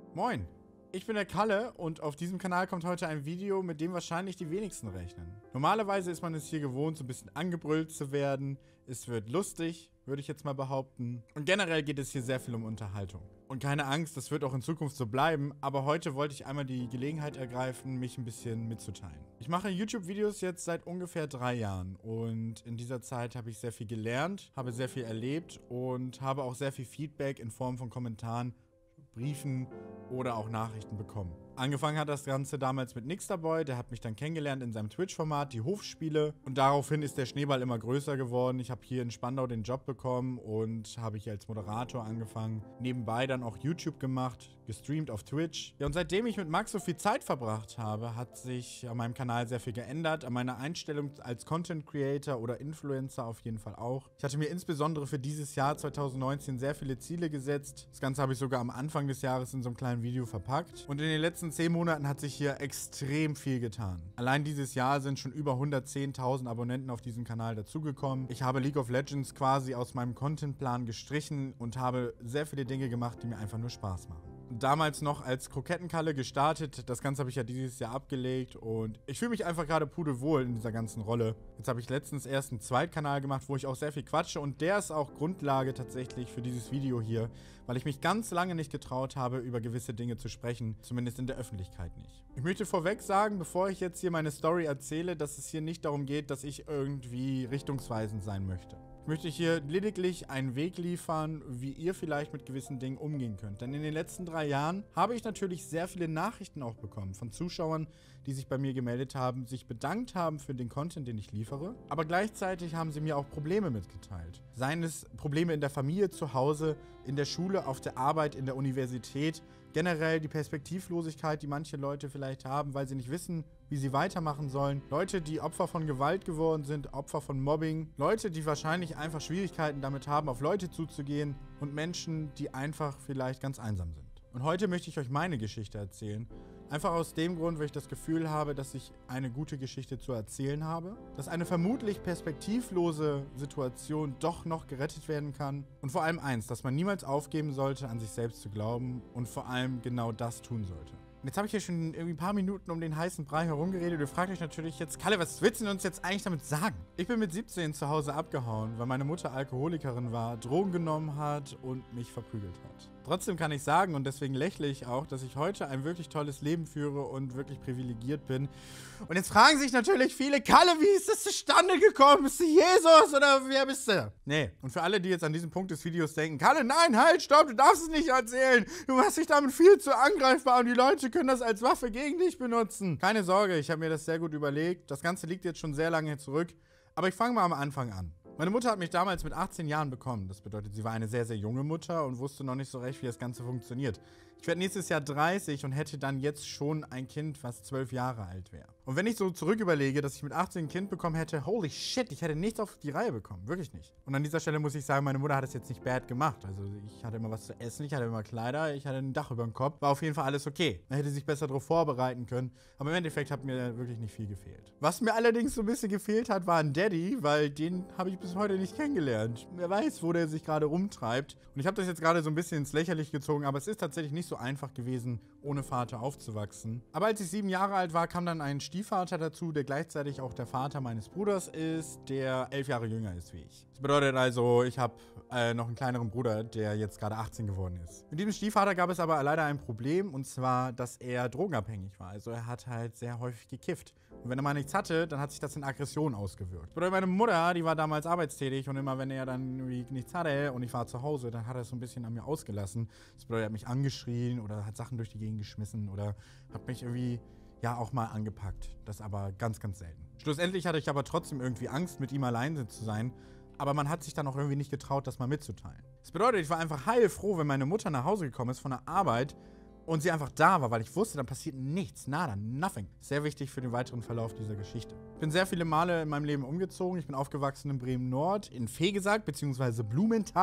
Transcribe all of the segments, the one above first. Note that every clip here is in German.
Moin, ich bin der Kalle und auf diesem Kanal kommt heute ein Video, mit dem wahrscheinlich die wenigsten rechnen. Normalerweise ist man es hier gewohnt, so ein bisschen angebrüllt zu werden. Es wird lustig, würde ich jetzt mal behaupten. Und generell geht es hier sehr viel um Unterhaltung. Und keine Angst, das wird auch in Zukunft so bleiben, aber heute wollte ich einmal die Gelegenheit ergreifen, mich ein bisschen mitzuteilen. Ich mache YouTube-Videos jetzt seit ungefähr 3 Jahren und in dieser Zeit habe ich sehr viel gelernt, habe sehr viel erlebt und habe auch sehr viel Feedback in Form von Kommentaren, Briefen oder auch Nachrichten bekommen. Angefangen hat das Ganze damals mit Nixterboy, der hat mich dann kennengelernt in seinem Twitch-Format, die Hofspiele. Und daraufhin ist der Schneeball immer größer geworden. Ich habe hier in Spandau den Job bekommen und habe hier als Moderator angefangen. Nebenbei dann auch YouTube gemacht, gestreamt auf Twitch. Ja, und seitdem ich mit Max so viel Zeit verbracht habe, hat sich an meinem Kanal sehr viel geändert. An meiner Einstellung als Content Creator oder Influencer auf jeden Fall auch. Ich hatte mir insbesondere für dieses Jahr 2019 sehr viele Ziele gesetzt. Das Ganze habe ich sogar am Anfang des Jahres in so einem kleinen Video verpackt. Und in den letzten 10 Monaten hat sich hier extrem viel getan. Allein dieses Jahr sind schon über 110.000 Abonnenten auf diesem Kanal dazugekommen. Ich habe League of Legends quasi aus meinem Contentplan gestrichen und habe sehr viele Dinge gemacht, die mir einfach nur Spaß machen. Damals noch als Krokettenkalle gestartet. Das Ganze habe ich ja dieses Jahr abgelegt und ich fühle mich einfach gerade pudelwohl in dieser ganzen Rolle. Jetzt habe ich letztens erst einen Zweitkanal gemacht, wo ich auch sehr viel quatsche und der ist auch Grundlage tatsächlich für dieses Video hier, weil ich mich ganz lange nicht getraut habe, über gewisse Dinge zu sprechen, zumindest in der Öffentlichkeit nicht. Ich möchte vorweg sagen, bevor ich jetzt hier meine Story erzähle, dass es hier nicht darum geht, dass ich irgendwie richtungsweisend sein möchte. Ich möchte hier lediglich einen Weg liefern, wie ihr vielleicht mit gewissen Dingen umgehen könnt. Denn in den letzten 3 Jahren habe ich natürlich sehr viele Nachrichten auch bekommen von Zuschauern, die sich bei mir gemeldet haben, sich bedankt haben für den Content, den ich liefere. Aber gleichzeitig haben sie mir auch Probleme mitgeteilt. Seien es Probleme in der Familie, zu Hause, in der Schule, auf der Arbeit, in der Universität. Generell die Perspektivlosigkeit, die manche Leute vielleicht haben, weil sie nicht wissen, wie sie weitermachen sollen. Leute, die Opfer von Gewalt geworden sind, Opfer von Mobbing. Leute, die wahrscheinlich einfach Schwierigkeiten damit haben, auf Leute zuzugehen. Und Menschen, die einfach vielleicht ganz einsam sind. Und heute möchte ich euch meine Geschichte erzählen. Einfach aus dem Grund, weil ich das Gefühl habe, dass ich eine gute Geschichte zu erzählen habe. Dass eine vermutlich perspektivlose Situation doch noch gerettet werden kann. Und vor allem eins, dass man niemals aufgeben sollte, an sich selbst zu glauben. Und vor allem genau das tun sollte. Und jetzt habe ich hier schon irgendwie ein paar Minuten um den heißen Brei herumgeredet. Ihr fragt euch natürlich jetzt, Kalle, was willst du uns jetzt eigentlich damit sagen? Ich bin mit 17 zu Hause abgehauen, weil meine Mutter Alkoholikerin war, Drogen genommen hat und mich verprügelt hat. Trotzdem kann ich sagen, und deswegen lächle ich auch, dass ich heute ein wirklich tolles Leben führe und wirklich privilegiert bin. Und jetzt fragen sich natürlich viele, Kalle, wie ist das zustande gekommen? Bist du Jesus oder wer bist du? Nee. Und für alle, die jetzt an diesem Punkt des Videos denken, Kalle, nein, halt, stopp, du darfst es nicht erzählen. Du machst dich damit viel zu angreifbar und die Leute können das als Waffe gegen dich benutzen. Keine Sorge, ich habe mir das sehr gut überlegt. Das Ganze liegt jetzt schon sehr lange zurück. Aber ich fange mal am Anfang an. Meine Mutter hat mich damals mit 18 Jahren bekommen. Das bedeutet, sie war eine sehr, sehr junge Mutter und wusste noch nicht so recht, wie das Ganze funktioniert. Ich werde nächstes Jahr 30 und hätte dann jetzt schon ein Kind, was 12 Jahre alt wäre. Und wenn ich so zurück überlege, dass ich mit 18 ein Kind bekommen hätte, holy shit, ich hätte nichts auf die Reihe bekommen. Wirklich nicht. Und an dieser Stelle muss ich sagen, meine Mutter hat es jetzt nicht bad gemacht. Also ich hatte immer was zu essen, ich hatte immer Kleider, ich hatte ein Dach über dem Kopf. War auf jeden Fall alles okay. Man hätte sich besser darauf vorbereiten können. Aber im Endeffekt hat mir wirklich nicht viel gefehlt. Was mir allerdings so ein bisschen gefehlt hat, war ein Daddy, weil den habe ich bis heute nicht kennengelernt. Wer weiß, wo der sich gerade rumtreibt. Und ich habe das jetzt gerade so ein bisschen ins Lächerliche gezogen, aber es ist tatsächlich nicht so einfach gewesen, ohne Vater aufzuwachsen. Aber als ich 7 Jahre alt war, kam dann ein Stiefvater dazu, der gleichzeitig auch der Vater meines Bruders ist, der 11 Jahre jünger ist wie ich. Das bedeutet also, ich habe noch einen kleineren Bruder, der jetzt gerade 18 geworden ist. Mit diesem Stiefvater gab es aber leider ein Problem, und zwar, dass er drogenabhängig war. Also er hat halt sehr häufig gekifft. Und wenn er mal nichts hatte, dann hat sich das in Aggression ausgewirkt. Das bedeutet, meine Mutter, die war damals arbeitstätig und immer, wenn er dann irgendwie nichts hatte und ich war zu Hause, dann hat er es so ein bisschen an mir ausgelassen. Das bedeutet, er hat mich angeschrien oder hat Sachen durch die Gegend geschmissen oder hat mich irgendwie, ja, auch mal angepackt. Das aber ganz, ganz selten. Schlussendlich hatte ich aber trotzdem irgendwie Angst, mit ihm allein zu sein. Aber man hat sich dann auch irgendwie nicht getraut, das mal mitzuteilen. Das bedeutet, ich war einfach heilfroh, wenn meine Mutter nach Hause gekommen ist von der Arbeit und sie einfach da war, weil ich wusste, dann passiert nichts, nada, nothing. Sehr wichtig für den weiteren Verlauf dieser Geschichte. Ich bin sehr viele Male in meinem Leben umgezogen. Ich bin aufgewachsen in Bremen-Nord, in Vegesack bzw. Blumenthal.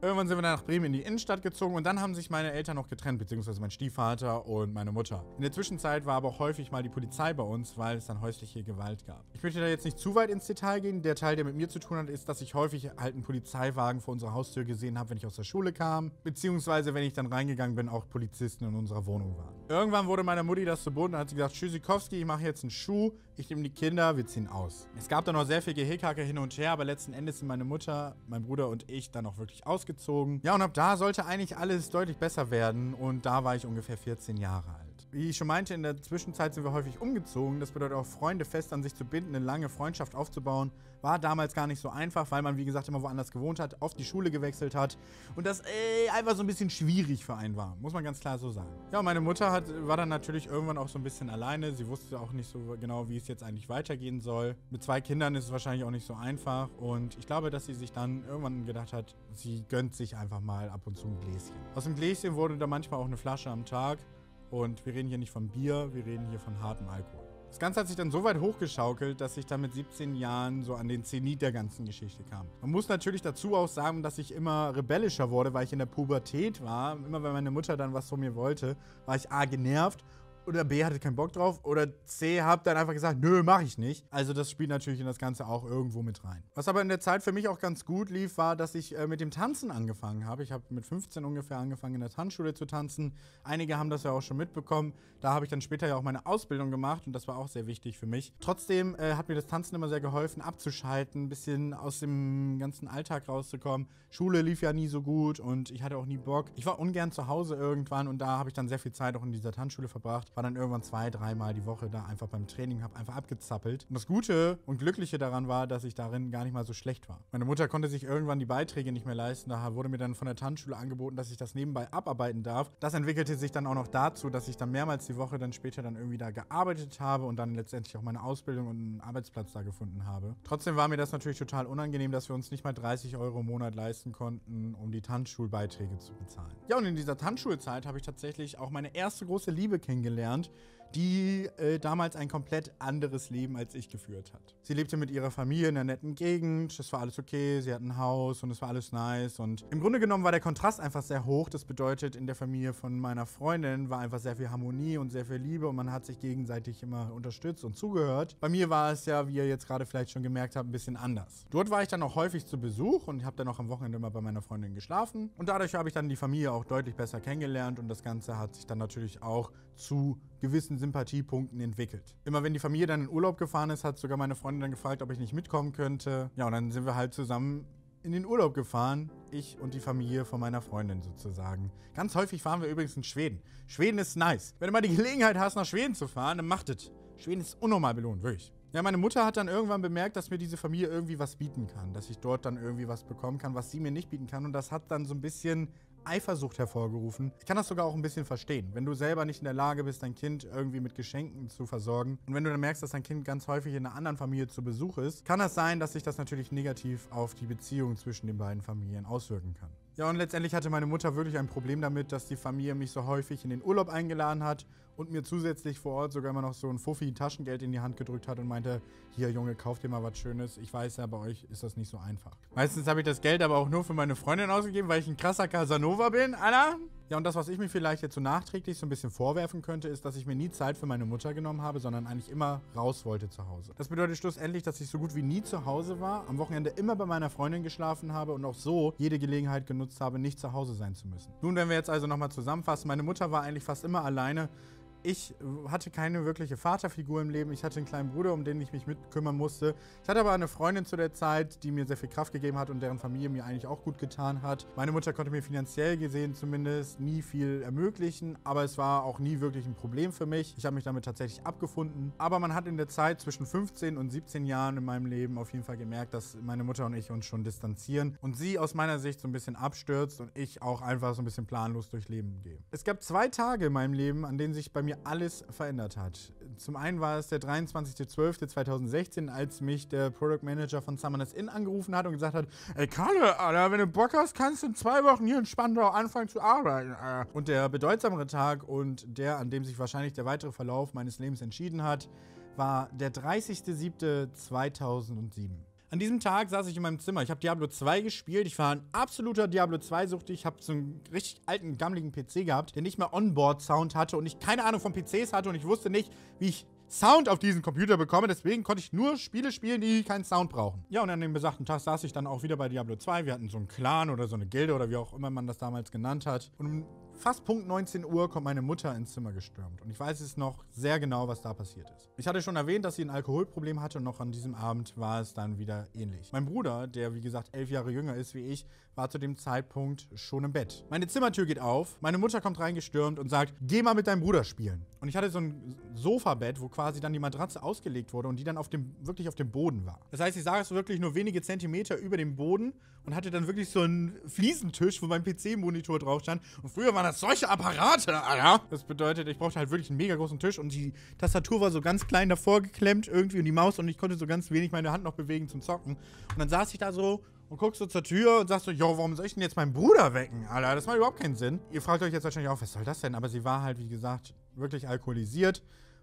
Irgendwann sind wir dann nach Bremen in die Innenstadt gezogen und dann haben sich meine Eltern noch getrennt, beziehungsweise mein Stiefvater und meine Mutter. In der Zwischenzeit war aber auch häufig mal die Polizei bei uns, weil es dann häusliche Gewalt gab. Ich möchte da jetzt nicht zu weit ins Detail gehen. Der Teil, der mit mir zu tun hat, ist, dass ich häufig halt einen Polizeiwagen vor unserer Haustür gesehen habe, wenn ich aus der Schule kam, beziehungsweise wenn ich dann reingegangen bin, auch Polizisten in unserer Wohnung waren. Irgendwann wurde meiner Mutti das zu Boden, dann hat sie gesagt, Tschüssikowski, ich mache jetzt einen Schuh, ich nehme die Kinder, wir ziehen aus. Es gab dann noch sehr viel Gehickhacke hin und her, aber letzten Endes sind meine Mutter, mein Bruder und ich dann auch wirklich ausgezogen. Ja, und ab da sollte eigentlich alles deutlich besser werden und da war ich ungefähr 14 Jahre alt. Wie ich schon meinte, in der Zwischenzeit sind wir häufig umgezogen. Das bedeutet auch, Freunde fest an sich zu binden, eine lange Freundschaft aufzubauen. War damals gar nicht so einfach, weil man, wie gesagt, immer woanders gewohnt hat, oft die Schule gewechselt hat und das einfach so ein bisschen schwierig für einen war. Muss man ganz klar so sagen. Ja, und meine Mutter war dann natürlich irgendwann auch so ein bisschen alleine. Sie wusste auch nicht so genau, wie es jetzt eigentlich weitergehen soll. Mit 2 Kindern ist es wahrscheinlich auch nicht so einfach und ich glaube, dass sie sich dann irgendwann gedacht hat, sie gönnt sich einfach mal ab und zu ein Gläschen. Aus dem Gläschen wurde dann manchmal auch eine Flasche am Tag. Und wir reden hier nicht von Bier, wir reden hier von hartem Alkohol. Das Ganze hat sich dann so weit hochgeschaukelt, dass ich dann mit 17 Jahren so an den Zenit der ganzen Geschichte kam. Man muss natürlich dazu auch sagen, dass ich immer rebellischer wurde, weil ich in der Pubertät war. Immer wenn meine Mutter dann was von mir wollte, war ich A, genervt. Oder B, hatte keinen Bock drauf. Oder C, hab dann einfach gesagt, nö, mach ich nicht. Also das spielt natürlich in das Ganze auch irgendwo mit rein. Was aber in der Zeit für mich auch ganz gut lief, war, dass ich mit dem Tanzen angefangen habe. Ich habe mit 15 ungefähr angefangen, in der Tanzschule zu tanzen. Einige haben das ja auch schon mitbekommen. Da habe ich dann später ja auch meine Ausbildung gemacht und das war auch sehr wichtig für mich. Trotzdem hat mir das Tanzen immer sehr geholfen, abzuschalten, ein bisschen aus dem ganzen Alltag rauszukommen. Schule lief ja nie so gut und ich hatte auch nie Bock. Ich war ungern zu Hause irgendwann und da habe ich dann sehr viel Zeit auch in dieser Tanzschule verbracht. War dann irgendwann 2, 3 Mal die Woche da einfach beim Training, habe einfach abgezappelt. Und das Gute und Glückliche daran war, dass ich darin gar nicht mal so schlecht war. Meine Mutter konnte sich irgendwann die Beiträge nicht mehr leisten. Da wurde mir dann von der Tanzschule angeboten, dass ich das nebenbei abarbeiten darf. Das entwickelte sich dann auch noch dazu, dass ich dann mehrmals die Woche dann später dann irgendwie da gearbeitet habe und dann letztendlich auch meine Ausbildung und einen Arbeitsplatz da gefunden habe. Trotzdem war mir das natürlich total unangenehm, dass wir uns nicht mal 30 € im Monat leisten konnten, um die Tanzschulbeiträge zu bezahlen. Ja, und in dieser Tanzschulzeit habe ich tatsächlich auch meine erste große Liebe kennengelernt, die damals ein komplett anderes Leben als ich geführt hat. Sie lebte mit ihrer Familie in einer netten Gegend, es war alles okay, sie hat ein Haus und es war alles nice und im Grunde genommen war der Kontrast einfach sehr hoch. Das bedeutet, in der Familie von meiner Freundin war einfach sehr viel Harmonie und sehr viel Liebe und man hat sich gegenseitig immer unterstützt und zugehört. Bei mir war es ja, wie ihr jetzt gerade vielleicht schon gemerkt habt, ein bisschen anders. Dort war ich dann auch häufig zu Besuch und habe dann auch am Wochenende immer bei meiner Freundin geschlafen und dadurch habe ich dann die Familie auch deutlich besser kennengelernt und das Ganze hat sich dann natürlich auch zu gewissen Sympathiepunkten entwickelt. Immer wenn die Familie dann in Urlaub gefahren ist, hat sogar meine Freundin dann gefragt, ob ich nicht mitkommen könnte. Ja, und dann sind wir halt zusammen in den Urlaub gefahren. Ich und die Familie von meiner Freundin sozusagen. Ganz häufig fahren wir übrigens in Schweden. Schweden ist nice. Wenn du mal die Gelegenheit hast, nach Schweden zu fahren, dann macht es. Schweden ist unnormal belohnt, wirklich. Ja, meine Mutter hat dann irgendwann bemerkt, dass mir diese Familie irgendwie was bieten kann. Dass ich dort dann irgendwie was bekommen kann, was sie mir nicht bieten kann. Und das hat dann so ein bisschen Eifersucht hervorgerufen. Ich kann das sogar auch ein bisschen verstehen. Wenn du selber nicht in der Lage bist, dein Kind irgendwie mit Geschenken zu versorgen und wenn du dann merkst, dass dein Kind ganz häufig in einer anderen Familie zu Besuch ist, kann das sein, dass sich das natürlich negativ auf die Beziehung zwischen den beiden Familien auswirken kann. Ja, und letztendlich hatte meine Mutter wirklich ein Problem damit, dass die Familie mich so häufig in den Urlaub eingeladen hat und mir zusätzlich vor Ort sogar immer noch so ein Fuffi Taschengeld in die Hand gedrückt hat und meinte, hier Junge, kauf dir mal was Schönes. Ich weiß ja, bei euch ist das nicht so einfach. Meistens habe ich das Geld aber auch nur für meine Freundin ausgegeben, weil ich ein krasser Casanova bin, Alter. Ja, und das, was ich mir vielleicht jetzt so nachträglich so ein bisschen vorwerfen könnte, ist, dass ich mir nie Zeit für meine Mutter genommen habe, sondern eigentlich immer raus wollte zu Hause. Das bedeutet schlussendlich, dass ich so gut wie nie zu Hause war, am Wochenende immer bei meiner Freundin geschlafen habe und auch so jede Gelegenheit genutzt habe, nicht zu Hause sein zu müssen. Nun, wenn wir jetzt also nochmal zusammenfassen, meine Mutter war eigentlich fast immer alleine. Ich hatte keine wirkliche Vaterfigur im Leben. Ich hatte einen kleinen Bruder, um den ich mich mitkümmern musste. Ich hatte aber eine Freundin zu der Zeit, die mir sehr viel Kraft gegeben hat und deren Familie mir eigentlich auch gut getan hat. Meine Mutter konnte mir finanziell gesehen zumindest nie viel ermöglichen, aber es war auch nie wirklich ein Problem für mich. Ich habe mich damit tatsächlich abgefunden. Aber man hat in der Zeit zwischen 15 und 17 Jahren in meinem Leben auf jeden Fall gemerkt, dass meine Mutter und ich uns schon distanzieren und sie aus meiner Sicht so ein bisschen abstürzt und ich auch einfach so ein bisschen planlos durchs Leben gehe. Es gab 2 Tage in meinem Leben, an denen sich bei mir alles verändert hat. Zum einen war es der 23.12.2016, als mich der Product Manager von Summoners Inn angerufen hat und gesagt hat, ey Kalle, Alter, wenn du Bock hast, kannst du in 2 Wochen hier in Spandau anfangen zu arbeiten. Alter. Und der bedeutsamere Tag und der, an dem sich wahrscheinlich der weitere Verlauf meines Lebens entschieden hat, war der 30.07.2007. An diesem Tag saß ich in meinem Zimmer. Ich habe Diablo 2 gespielt. Ich war ein absoluter Diablo 2-Suchti. Ich habe so einen richtig alten, gammeligen PC gehabt, der nicht mehr Onboard-Sound hatte und ich keine Ahnung von PCs hatte und ich wusste nicht, wie ich Sound auf diesen Computer bekomme. Deswegen konnte ich nur Spiele spielen, die keinen Sound brauchen. Ja, und an dem besagten Tag saß ich dann auch wieder bei Diablo 2. Wir hatten so einen Clan oder so eine Gilde oder wie auch immer man das damals genannt hat. Und um fast Punkt 19 Uhr kommt meine Mutter ins Zimmer gestürmt. Und ich weiß es noch sehr genau, was da passiert ist. Ich hatte schon erwähnt, dass sie ein Alkoholproblem hatte und noch an diesem Abend war es dann wieder ähnlich. Mein Bruder, der wie gesagt 11 Jahre jünger ist wie ich, war zu dem Zeitpunkt schon im Bett. Meine Zimmertür geht auf, meine Mutter kommt reingestürmt und sagt, geh mal mit deinem Bruder spielen. Und ich hatte so ein Sofabett, wo quasi dann die Matratze ausgelegt wurde und die dann wirklich auf dem Boden war. Das heißt, ich saß wirklich nur wenige Zentimeter über dem Boden und hatte dann wirklich so einen Fliesentisch, wo mein PC-Monitor drauf stand. Und früher waren das solche Apparate, Alter. Das bedeutet, ich brauchte halt wirklich einen mega großen Tisch und die Tastatur war so ganz klein davor geklemmt irgendwie und die Maus und ich konnte so ganz wenig meine Hand noch bewegen zum Zocken. Und dann saß ich da so und guckst so zur Tür und sagst so, jo, warum soll ich denn jetzt meinen Bruder wecken, Alter? Das macht überhaupt keinen Sinn. Ihr fragt euch jetzt wahrscheinlich auch, was soll das denn? Aber sie war halt, wie gesagt, wirklich alkoholisiert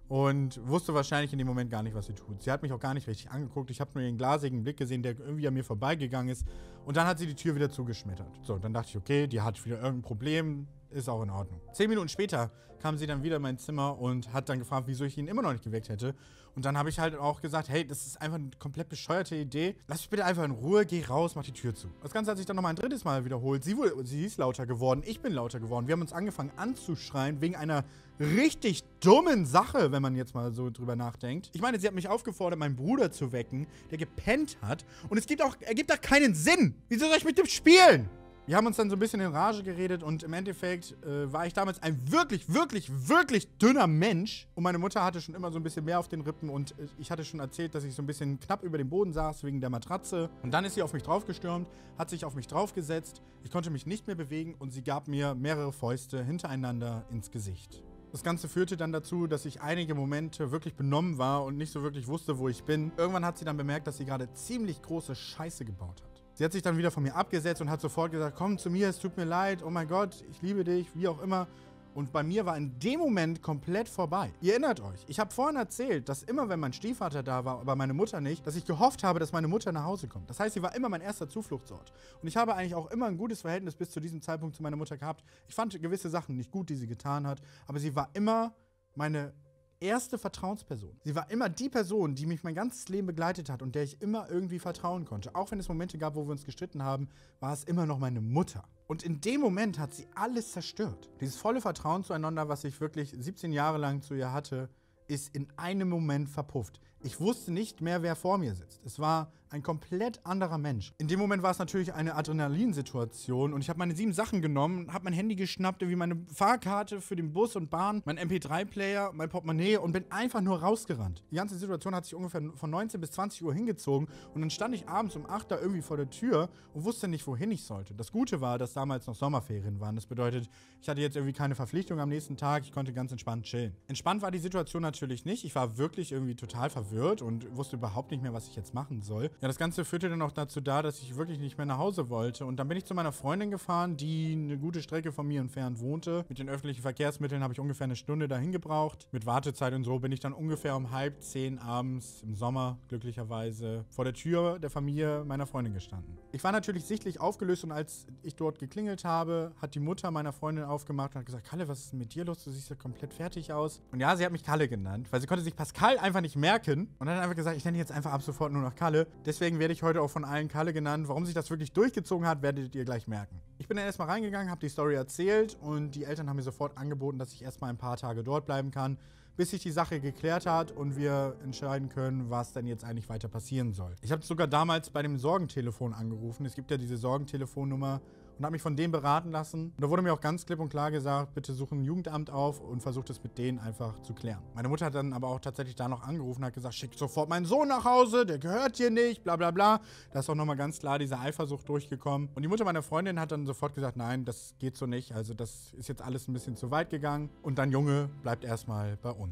und wusste wahrscheinlich in dem Moment gar nicht, was sie tut. Sie hat mich auch gar nicht richtig angeguckt. Ich habe nur ihren glasigen Blick gesehen, der irgendwie an mir vorbeigegangen ist. Und dann hat sie die Tür wieder zugeschmettert. So, dann dachte ich, okay, die hat wieder irgendein Problem. Ist auch in Ordnung. 10 Minuten später kam sie dann wieder in mein Zimmer und hat dann gefragt, wieso ich ihn immer noch nicht geweckt hätte. Und dann habe ich halt auch gesagt, hey, das ist einfach eine komplett bescheuerte Idee. Lass mich bitte einfach in Ruhe, geh raus, mach die Tür zu. Das Ganze hat sich dann nochmal ein drittes Mal wiederholt. Sie ist lauter geworden, ich bin lauter geworden. Wir haben uns angefangen anzuschreien wegen einer richtig dummen Sache, wenn man jetzt mal so drüber nachdenkt. Ich meine, sie hat mich aufgefordert, meinen Bruder zu wecken, der gepennt hat. Und ergibt auch keinen Sinn. Wieso soll ich mit dem spielen? Wir haben uns dann so ein bisschen in Rage geredet und im Endeffekt war ich damals ein wirklich, wirklich, wirklich dünner Mensch. Und meine Mutter hatte schon immer so ein bisschen mehr auf den Rippen und ich hatte schon erzählt, dass ich so ein bisschen knapp über dem Boden saß wegen der Matratze. Und dann ist sie auf mich draufgestürmt, hat sich auf mich draufgesetzt. Ich konnte mich nicht mehr bewegen und sie gab mir mehrere Fäuste hintereinander ins Gesicht. Das Ganze führte dann dazu, dass ich einige Momente wirklich benommen war und nicht so wirklich wusste, wo ich bin. Irgendwann hat sie dann bemerkt, dass sie gerade ziemlich große Scheiße gebaut hat. Sie hat sich dann wieder von mir abgesetzt und hat sofort gesagt, komm zu mir, es tut mir leid, oh mein Gott, ich liebe dich, wie auch immer. Und bei mir war in dem Moment komplett vorbei. Ihr erinnert euch, ich habe vorhin erzählt, dass immer, wenn mein Stiefvater da war, aber meine Mutter nicht, dass ich gehofft habe, dass meine Mutter nach Hause kommt. Das heißt, sie war immer mein erster Zufluchtsort. Und ich habe eigentlich auch immer ein gutes Verhältnis bis zu diesem Zeitpunkt zu meiner Mutter gehabt. Ich fand gewisse Sachen nicht gut, die sie getan hat, aber sie war immer meine erste Vertrauensperson. Sie war immer die Person, die mich mein ganzes Leben begleitet hat und der ich immer irgendwie vertrauen konnte. Auch wenn es Momente gab, wo wir uns gestritten haben, war es immer noch meine Mutter. Und in dem Moment hat sie alles zerstört. Dieses volle Vertrauen zueinander, was ich wirklich 17 Jahre lang zu ihr hatte, ist in einem Moment verpufft. Ich wusste nicht mehr, wer vor mir sitzt. Es war ein komplett anderer Mensch. In dem Moment war es natürlich eine Adrenalinsituation und ich habe meine 7 Sachen genommen, habe mein Handy geschnappt, wie meine Fahrkarte für den Bus und Bahn, mein MP3-Player, mein Portemonnaie und bin einfach nur rausgerannt. Die ganze Situation hat sich ungefähr von 19 bis 20 Uhr hingezogen und dann stand ich abends um 8 da irgendwie vor der Tür und wusste nicht, wohin ich sollte. Das Gute war, dass damals noch Sommerferien waren. Das bedeutet, ich hatte jetzt irgendwie keine Verpflichtung am nächsten Tag, ich konnte ganz entspannt chillen. Entspannt war die Situation natürlich nicht. Ich war wirklich irgendwie total verwirrt und wusste überhaupt nicht mehr, was ich jetzt machen soll. Ja, das Ganze führte dann auch dazu dass ich wirklich nicht mehr nach Hause wollte. Und dann bin ich zu meiner Freundin gefahren, die eine gute Strecke von mir entfernt wohnte. Mit den öffentlichen Verkehrsmitteln habe ich ungefähr eine Stunde dahin gebraucht. Mit Wartezeit und so bin ich dann ungefähr um 9:30 abends im Sommer, glücklicherweise, vor der Tür der Familie meiner Freundin gestanden. Ich war natürlich sichtlich aufgelöst und als ich dort geklingelt habe, hat die Mutter meiner Freundin aufgemacht und hat gesagt, Kalle, was ist denn mit dir los? Du siehst ja komplett fertig aus. Und ja, sie hat mich Kalle genannt, weil sie konnte sich Pascal einfach nicht merken und hat einfach gesagt, ich nenne jetzt einfach ab sofort nur noch Kalle. Deswegen werde ich heute auch von allen Kalle genannt. Warum sich das wirklich durchgezogen hat, werdet ihr gleich merken. Ich bin dann erstmal reingegangen, habe die Story erzählt und die Eltern haben mir sofort angeboten, dass ich erstmal ein paar Tage dort bleiben kann, bis sich die Sache geklärt hat und wir entscheiden können, was denn jetzt eigentlich weiter passieren soll. Ich habe sogar damals bei dem Sorgentelefon angerufen. Es gibt ja diese Sorgentelefonnummer und habe mich von denen beraten lassen. Und da wurde mir auch ganz klipp und klar gesagt, bitte suche ein Jugendamt auf und versucht es mit denen einfach zu klären. Meine Mutter hat dann aber auch tatsächlich da noch angerufen und hat gesagt, schick sofort meinen Sohn nach Hause, der gehört hier nicht, bla bla bla. Da ist auch nochmal ganz klar diese Eifersucht durchgekommen. Und die Mutter meiner Freundin hat dann sofort gesagt, nein, das geht so nicht. Also das ist jetzt alles ein bisschen zu weit gegangen. Und dein Junge bleibt erstmal bei uns.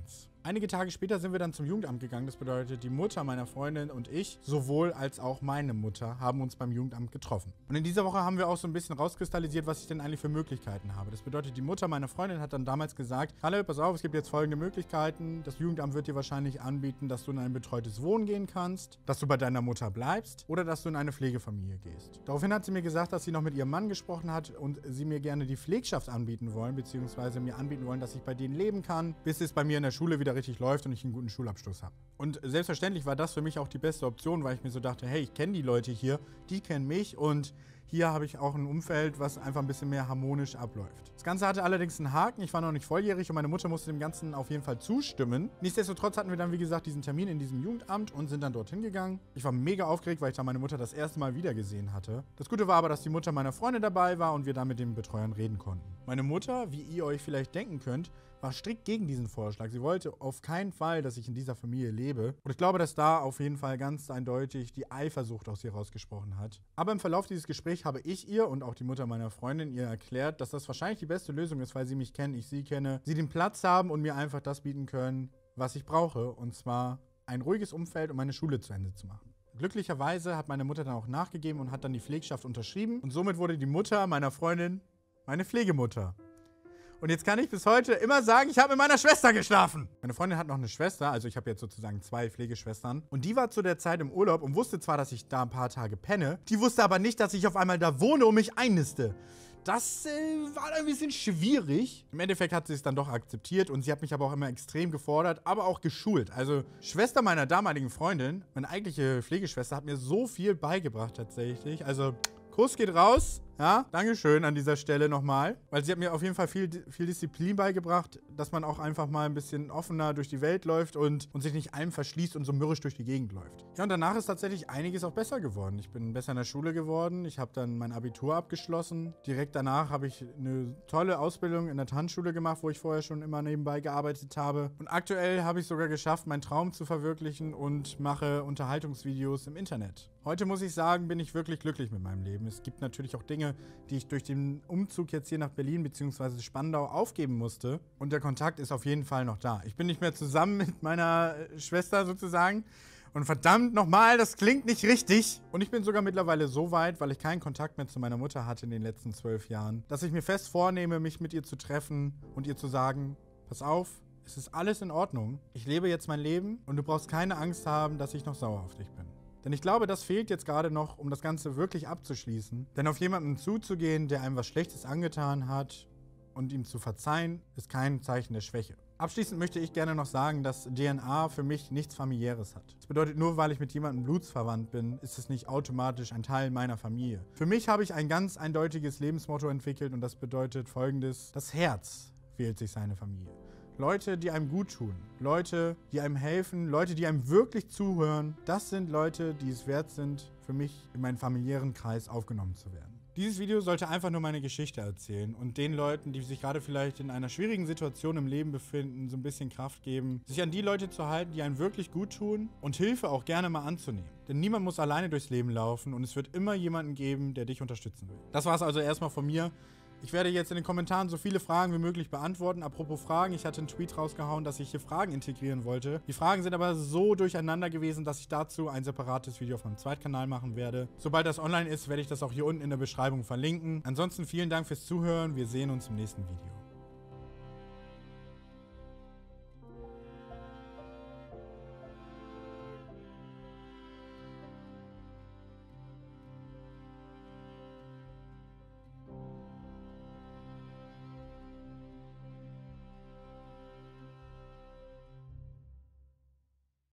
Einige Tage später sind wir dann zum Jugendamt gegangen. Das bedeutet, die Mutter meiner Freundin und ich, sowohl als auch meine Mutter, haben uns beim Jugendamt getroffen. Und in dieser Woche haben wir auch so ein bisschen rauskristallisiert, was ich denn eigentlich für Möglichkeiten habe. Das bedeutet, die Mutter meiner Freundin hat dann damals gesagt, Kalle, pass auf, es gibt jetzt folgende Möglichkeiten. Das Jugendamt wird dir wahrscheinlich anbieten, dass du in ein betreutes Wohnen gehen kannst, dass du bei deiner Mutter bleibst oder dass du in eine Pflegefamilie gehst. Daraufhin hat sie mir gesagt, dass sie noch mit ihrem Mann gesprochen hat und sie mir gerne die Pflegschaft anbieten wollen, beziehungsweise mir anbieten wollen, dass ich bei denen leben kann, bis es bei mir in der Schule wieder richtig läuft und ich einen guten Schulabschluss habe. Und selbstverständlich war das für mich auch die beste Option, weil ich mir so dachte, hey, ich kenne die Leute hier, die kennen mich und hier habe ich auch ein Umfeld, was einfach ein bisschen mehr harmonisch abläuft. Das Ganze hatte allerdings einen Haken. Ich war noch nicht volljährig und meine Mutter musste dem Ganzen auf jeden Fall zustimmen. Nichtsdestotrotz hatten wir dann, wie gesagt, diesen Termin in diesem Jugendamt und sind dann dorthin gegangen. Ich war mega aufgeregt, weil ich da meine Mutter das erste Mal wiedergesehen hatte. Das Gute war aber, dass die Mutter meiner Freundin dabei war und wir dann mit den Betreuern reden konnten. Meine Mutter, wie ihr euch vielleicht denken könnt, war strikt gegen diesen Vorschlag. Sie wollte auf keinen Fall, dass ich in dieser Familie lebe. Und ich glaube, dass da auf jeden Fall ganz eindeutig die Eifersucht aus ihr rausgesprochen hat. Aber im Verlauf dieses Gesprächs habe ich ihr und auch die Mutter meiner Freundin ihr erklärt, dass das wahrscheinlich die beste Lösung ist, weil sie mich kennen, ich sie kenne, sie den Platz haben und mir einfach das bieten können, was ich brauche. Und zwar ein ruhiges Umfeld, um meine Schule zu Ende zu machen. Glücklicherweise hat meine Mutter dann auch nachgegeben und hat dann die Pflegschaft unterschrieben. Und somit wurde die Mutter meiner Freundin meine Pflegemutter. Und jetzt kann ich bis heute immer sagen, ich habe mit meiner Schwester geschlafen. Meine Freundin hat noch eine Schwester, also ich habe jetzt sozusagen 2 Pflegeschwestern. Und die war zu der Zeit im Urlaub und wusste zwar, dass ich da ein paar Tage penne. Die wusste aber nicht, dass ich auf einmal da wohne und mich einniste. Das war ein bisschen schwierig. Im Endeffekt hat sie es dann doch akzeptiert und sie hat mich aber auch immer extrem gefordert, aber auch geschult. Also Schwester meiner damaligen Freundin, meine eigentliche Pflegeschwester, hat mir so viel beigebracht tatsächlich. Also Kuss geht raus. Ja, Dankeschön an dieser Stelle nochmal, weil sie hat mir auf jeden Fall viel Disziplin beigebracht, dass man auch einfach mal ein bisschen offener durch die Welt läuft und sich nicht allem verschließt und so mürrisch durch die Gegend läuft. Ja, und danach ist tatsächlich einiges auch besser geworden. Ich bin besser in der Schule geworden, ich habe dann mein Abitur abgeschlossen. Direkt danach habe ich eine tolle Ausbildung in der Tanzschule gemacht, wo ich vorher schon immer nebenbei gearbeitet habe. Und aktuell habe ich sogar geschafft, meinen Traum zu verwirklichen und mache Unterhaltungsvideos im Internet. Heute muss ich sagen, bin ich wirklich glücklich mit meinem Leben. Es gibt natürlich auch Dinge, die ich durch den Umzug jetzt hier nach Berlin bzw. Spandau aufgeben musste. Und der Kontakt ist auf jeden Fall noch da. Ich bin nicht mehr zusammen mit meiner Schwester sozusagen. Und verdammt nochmal, das klingt nicht richtig. Und ich bin sogar mittlerweile so weit, weil ich keinen Kontakt mehr zu meiner Mutter hatte in den letzten 12 Jahren, dass ich mir fest vornehme, mich mit ihr zu treffen und ihr zu sagen, pass auf, es ist alles in Ordnung. Ich lebe jetzt mein Leben und du brauchst keine Angst haben, dass ich noch sauer auf dich bin. Denn ich glaube, das fehlt jetzt gerade noch, um das Ganze wirklich abzuschließen. Denn auf jemanden zuzugehen, der einem was Schlechtes angetan hat und ihm zu verzeihen, ist kein Zeichen der Schwäche. Abschließend möchte ich gerne noch sagen, dass DNA für mich nichts Familiäres hat. Das bedeutet, nur weil ich mit jemandem blutsverwandt bin, ist es nicht automatisch ein Teil meiner Familie. Für mich habe ich ein ganz eindeutiges Lebensmotto entwickelt und das bedeutet Folgendes: Das Herz wählt sich seine Familie. Leute, die einem gut tun, Leute, die einem helfen, Leute, die einem wirklich zuhören, das sind Leute, die es wert sind, für mich in meinen familiären Kreis aufgenommen zu werden. Dieses Video sollte einfach nur meine Geschichte erzählen und den Leuten, die sich gerade vielleicht in einer schwierigen Situation im Leben befinden, so ein bisschen Kraft geben, sich an die Leute zu halten, die einem wirklich gut tun und Hilfe auch gerne mal anzunehmen. Denn niemand muss alleine durchs Leben laufen und es wird immer jemanden geben, der dich unterstützen will. Das war es also erstmal von mir. Ich werde jetzt in den Kommentaren so viele Fragen wie möglich beantworten. Apropos Fragen, ich hatte einen Tweet rausgehauen, dass ich hier Fragen integrieren wollte. Die Fragen sind aber so durcheinander gewesen, dass ich dazu ein separates Video auf meinem Zweitkanal machen werde. Sobald das online ist, werde ich das auch hier unten in der Beschreibung verlinken. Ansonsten vielen Dank fürs Zuhören. Wir sehen uns im nächsten Video.